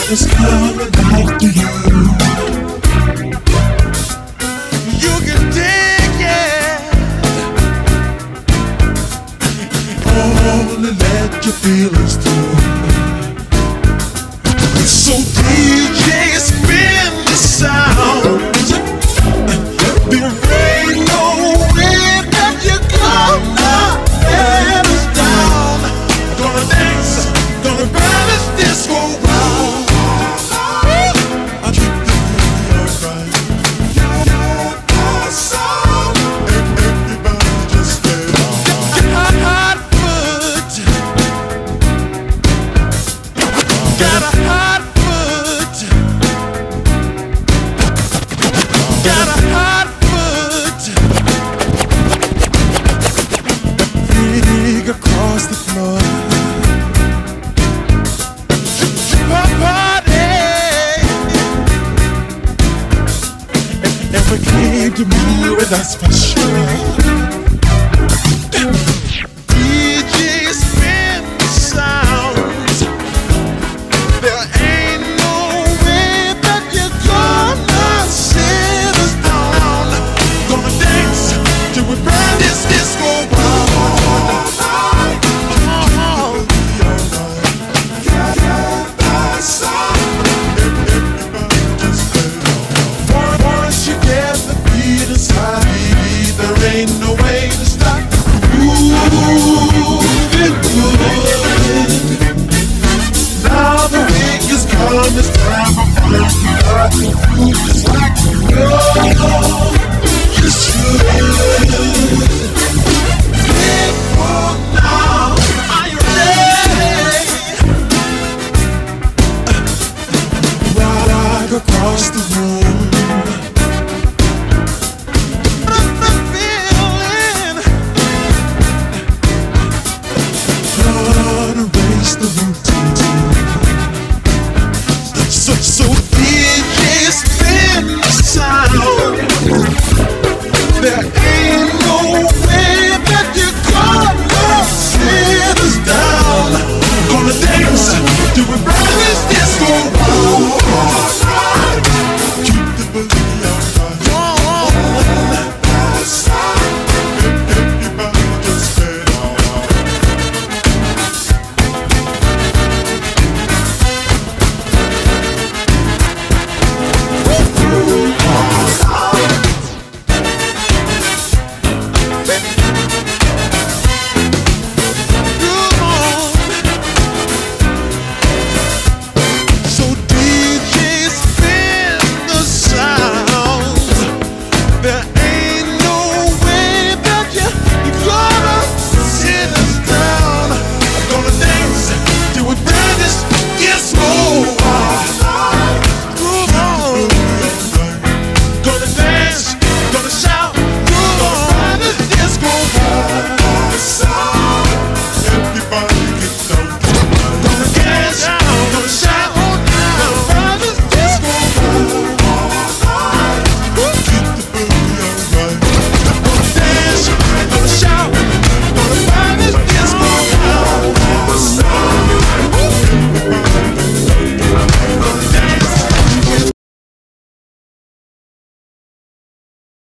It's coming back to you. You can dig it. Only let your feelings through. So DJ, spin the sound. There ain't no way that you're gonna let us down. Gonna dance, gonna burn this disco round. I keep the feeling right. You're sound. Everybody just stay on. Hot foot. Got a hot foot. Got a hot foot. Freak across the floor. And we came to move, and that's for sure. DJ, spin the sound. There ain't no way that you're gonna sit us down. Gonna dance till we burn this disco round. Once you get the beat inside, there ain't no way to stop moving good. Now the week is come, it's time for us to move just like you know you should. People now, are you ready? Rock across the room. The feeling. Gonna erase the routine. So